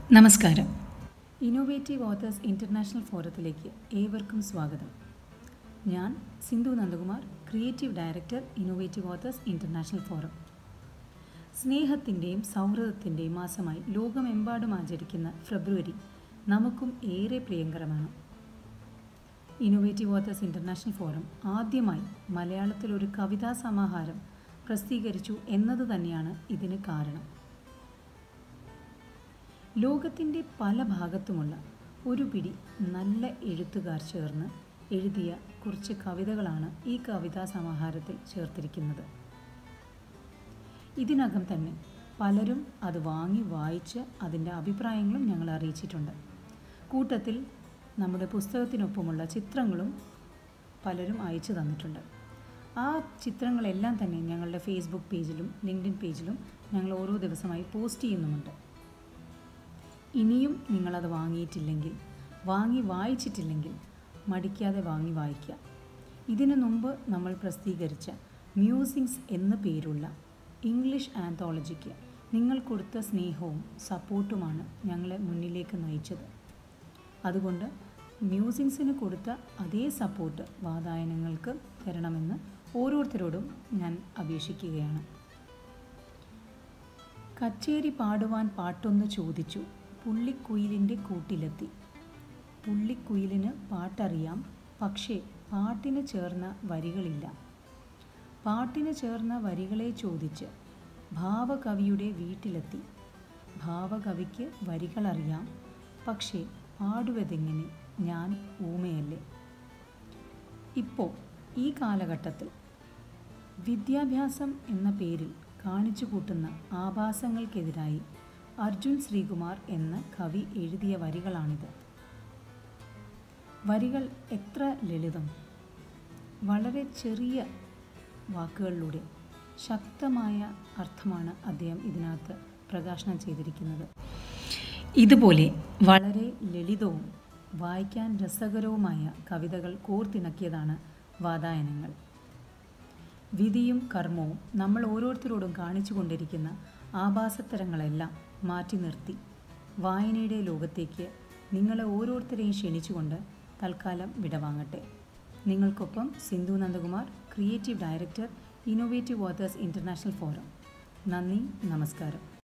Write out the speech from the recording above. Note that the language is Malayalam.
നമസ്കാരം. ഇന്നോവേറ്റീവ് ഓതേഴ്സ് ഇൻ്റർനാഷണൽ ഫോറത്തിലേക്ക് ഏവർക്കും സ്വാഗതം. ഞാൻ Sindhu Nandakumar, creative director, innovative authors international forum. സ്നേഹത്തിൻ്റെയും സൗഹൃദത്തിൻ്റെയും മാസമായി ലോകമെമ്പാടും ആചരിക്കുന്ന ഫെബ്രുവരി നമുക്കും ഏറെ പ്രിയങ്കരമാണ്. ഇന്നോവേറ്റീവ് ഓതേഴ്സ് ഇൻ്റർനാഷണൽ ഫോറം ആദ്യമായി മലയാളത്തിലൊരു കവിതാ സമാഹാരം പ്രസിദ്ധീകരിച്ചു എന്നത് തന്നെയാണ് ഇതിന് കാരണം. ലോകത്തിൻ്റെ പല ഭാഗത്തുമുള്ള ഒരു പിടി നല്ല എഴുത്തുകാർ ചേർന്ന് എഴുതിയ കുറച്ച് കവിതകളാണ് ഈ കവിതാ സമാഹാരത്തിൽ ചേർത്തിരിക്കുന്നത്. ഇതിനകം തന്നെ പലരും അത് വാങ്ങി വായിച്ച് അതിൻ്റെ അഭിപ്രായങ്ങളും ഞങ്ങളെ അറിയിച്ചിട്ടുണ്ട്. കൂട്ടത്തിൽ നമ്മുടെ പുസ്തകത്തിനൊപ്പമുള്ള ചിത്രങ്ങളും പലരും അയച്ചു തന്നിട്ടുണ്ട്. ആ ചിത്രങ്ങളെല്ലാം തന്നെ ഞങ്ങളുടെ ഫേസ്ബുക്ക് പേജിലും ലിങ്ക്ഡിൻ പേജിലും ഞങ്ങൾ ഓരോ ദിവസമായി പോസ്റ്റ് ചെയ്യുന്നുമുണ്ട്. ഇനിയും നിങ്ങളത് വാങ്ങിയിട്ടില്ലെങ്കിൽ, വായിച്ചിട്ടില്ലെങ്കിൽ മടിക്കാതെ വാങ്ങി വായിക്കുക. ഇതിനു മുമ്പ് നമ്മൾ പ്രസിദ്ധീകരിച്ച മ്യൂസിങ്സ് എന്ന പേരുള്ള ഇംഗ്ലീഷ് ആന്തോളജിക്ക് നിങ്ങൾ കൊടുത്ത സ്നേഹവും സപ്പോർട്ടുമാണ് ഞങ്ങളെ മുന്നിലേക്ക് നയിച്ചത്. അതുകൊണ്ട് മ്യൂസിങ്സിന് കൊടുത്ത അതേ സപ്പോർട്ട് വാതായനങ്ങൾക്ക് തരണമെന്ന് ഓരോരുത്തരോടും ഞാൻ അപേക്ഷിക്കുകയാണ്. കച്ചേരി പാടുവാൻ പാട്ടൊന്ന് ചോദിച്ചു, പുള്ളിക്കുയിലിൻ്റെ കൂട്ടിലെത്തി. പുള്ളിക്കുയിലിന് പാട്ടറിയാം, പക്ഷേ പാട്ടിന് ചേർന്ന വരികളില്ല. പാട്ടിന് ചേർന്ന വരികളെ ചോദിച്ച് ഭാവകവിയുടെ വീട്ടിലെത്തി. ഭാവകവിക്ക് വരികളറിയാം, പക്ഷേ പാടുവതെങ്ങനെ, ഞാൻ ഊമയല്ലേ. ഇപ്പോൾ ഈ കാലഘട്ടത്തിൽ വിദ്യാഭ്യാസം എന്ന പേരിൽ കാണിച്ചു കൂട്ടുന്ന ആഭാസങ്ങൾക്കെതിരായി അർജുൻ ശ്രീകുമാർ എന്ന കവി എഴുതിയ വരികളാണിത്. വരികൾ എത്ര ലളിതം! വളരെ ചെറിയ വാക്കുകളിലൂടെ ശക്തമായ അർത്ഥമാണ് അദ്ദേഹം ഇതിനകത്ത് പ്രകാശനം ചെയ്തിരിക്കുന്നത്. ഇതുപോലെ വളരെ ലളിതവും വായിക്കാൻ രസകരവുമായ കവിതകൾ കോർത്തിണക്കിയതാണ് വാതായനങ്ങൾ. വിധിയും കർമ്മവും നമ്മൾ ഓരോരുത്തരോടും കാണിച്ചു കൊണ്ടിരിക്കുന്ന ആഭാസത്തരങ്ങളെല്ലാം മാറ്റി നിർത്തി വായനയുടെ ലോകത്തേക്ക് നിങ്ങളെ ഓരോരുത്തരെയും ക്ഷണിച്ചുകൊണ്ട് തൽക്കാലം വിടവാങ്ങട്ടെ. നിങ്ങൾക്കൊപ്പം Sindhu Nandakumar, creative director, innovative authors international forum. നന്ദി, നമസ്കാരം.